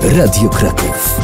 Radio Kraków.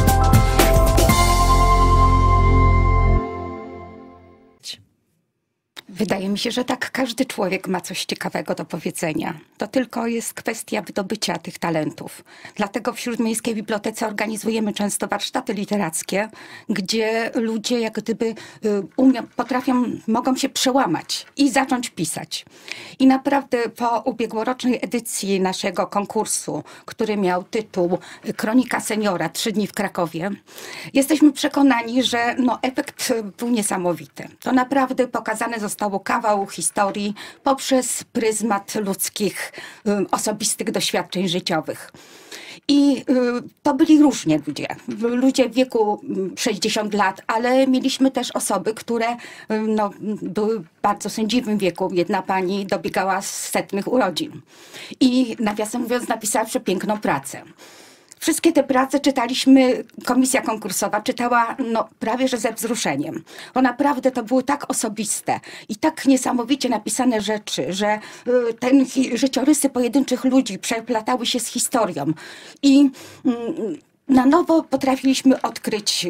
Wydaje mi się, że tak, każdy człowiek ma coś ciekawego do powiedzenia. To tylko jest kwestia wydobycia tych talentów. Dlatego w Śródmiejskiej Bibliotece organizujemy często warsztaty literackie, gdzie ludzie jak gdyby mogą się przełamać i zacząć pisać. I naprawdę po ubiegłorocznej edycji naszego konkursu, który miał tytuł Kronika Seniora 3 dni w Krakowie, jesteśmy przekonani, że efekt był niesamowity. To naprawdę pokazane zostało kawał historii poprzez pryzmat ludzkich, osobistych doświadczeń życiowych. I to byli różni ludzie w wieku 60 lat, ale mieliśmy też osoby, które były w bardzo sędziwym wieku. Jedna pani dobiegała 100 urodzin i nawiasem mówiąc napisała przepiękną pracę. Wszystkie te prace czytaliśmy, komisja konkursowa czytała prawie że ze wzruszeniem. Bo naprawdę to były tak osobiste i tak niesamowicie napisane rzeczy, że życiorysy pojedynczych ludzi przeplatały się z historią. I na nowo potrafiliśmy odkryć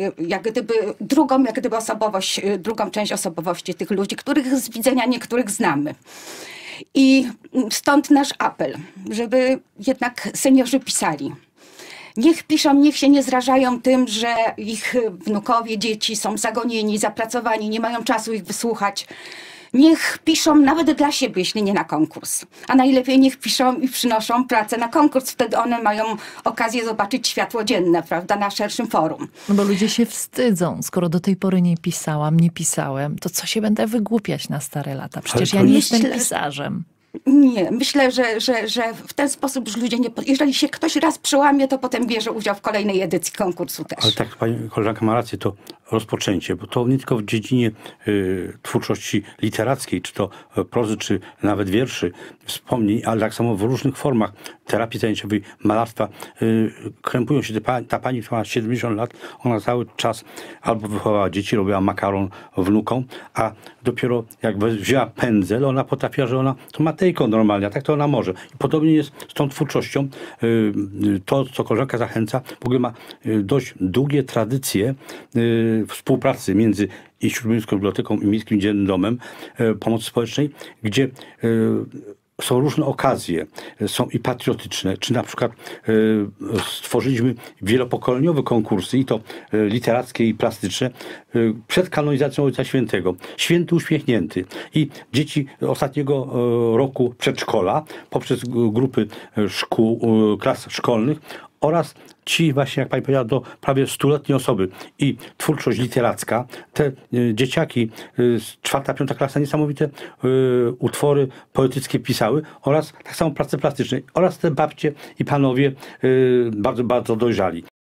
drugą część osobowości tych ludzi, których z widzenia niektórych znamy. I stąd nasz apel, żeby jednak seniorzy pisali. Niech piszą, niech się nie zrażają tym, że ich wnukowie, dzieci są zagonieni, zapracowani, nie mają czasu ich wysłuchać. Niech piszą nawet dla siebie, jeśli nie na konkurs. A najlepiej niech piszą i przynoszą pracę na konkurs. Wtedy one mają okazję zobaczyć światło dzienne, prawda, na szerszym forum. No bo ludzie się wstydzą. Skoro do tej pory nie pisałam, nie pisałem, to co się będę wygłupiać na stare lata? Przecież ja nie jestem pisarzem. Nie, myślę, że w ten sposób już ludzie nie... Jeżeli się ktoś raz przełamie, to potem bierze udział w kolejnej edycji konkursu też. Ale tak, pani koleżanka ma rację, to rozpoczęcie, bo to nie tylko w dziedzinie twórczości literackiej, czy to prozy, czy nawet wierszy, wspomnień, ale tak samo w różnych formach terapii zajęciowej, malarstwa. Krępują się ta pani, która ma 70 lat, ona cały czas albo wychowała dzieci, robiła makaron wnukom, a dopiero jak wzięła pędzel, ona potrafiła, że ona to Matejko normalnie, a tak to ona może. I podobnie jest z tą twórczością. To, co koleżanka zachęca, w ogóle ma dość długie tradycje współpracy między i Śródmiejską Biblioteką i Miejskim Dziennym Domem Pomocy Społecznej, gdzie są różne okazje, są i patriotyczne, czy na przykład stworzyliśmy wielopokoleniowe konkursy, i to literackie i plastyczne, przed kanonizacją Ojca Świętego. Święty Uśmiechnięty. I dzieci ostatniego roku przedszkola, poprzez grupy szkół, klas szkolnych oraz ci właśnie, jak pani powiedziała, do prawie 100-letnie osoby. I twórczość literacka, te dzieciaki z 4-5 klasa niesamowite utwory poetyckie pisały oraz tak samo prace plastyczne oraz te babcie i panowie bardzo, bardzo dojrzali.